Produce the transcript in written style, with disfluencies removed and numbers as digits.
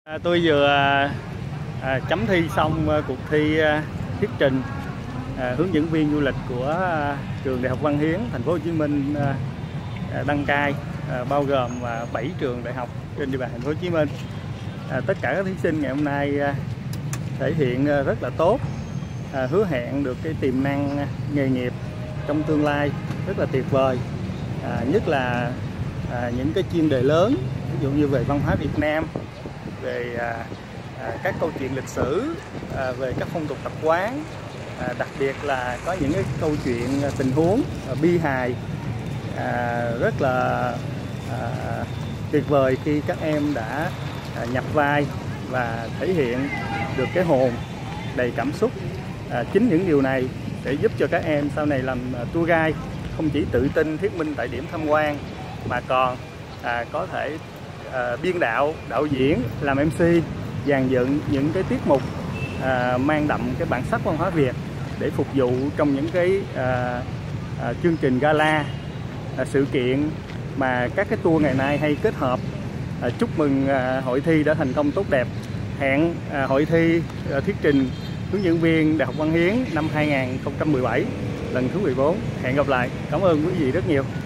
Tôi vừa chấm thi xong cuộc thi thuyết trình hướng dẫn viên du lịch của trường Đại học Văn Hiến Thành phố Hồ Chí Minh đăng cai, bao gồm 7 trường đại học trên địa bàn Thành phố Hồ Chí Minh. Tất cả các thí sinh ngày hôm nay thể hiện rất là tốt, hứa hẹn được cái tiềm năng nghề nghiệp trong tương lai rất là tuyệt vời, nhất là những cái chuyên đề lớn, ví dụ như về văn hóa Việt Nam, về các câu chuyện lịch sử, về các phong tục tập quán, đặc biệt là có những cái câu chuyện tình huống bi hài rất là tuyệt vời khi các em đã nhập vai và thể hiện được cái hồn đầy cảm xúc. Chính những điều này sẽ giúp cho các em sau này làm tour guide không chỉ tự tin thuyết minh tại điểm tham quan mà còn có thể biên đạo, đạo diễn, làm MC, dàn dựng những cái tiết mục mang đậm cái bản sắc văn hóa Việt để phục vụ trong những cái chương trình gala, sự kiện mà các cái tour ngày nay hay kết hợp. Chúc mừng hội thi đã thành công tốt đẹp. Hẹn hội thi thuyết trình hướng dẫn viên Đại học Văn Hiến năm 2017 lần thứ 14. Hẹn gặp lại. Cảm ơn quý vị rất nhiều.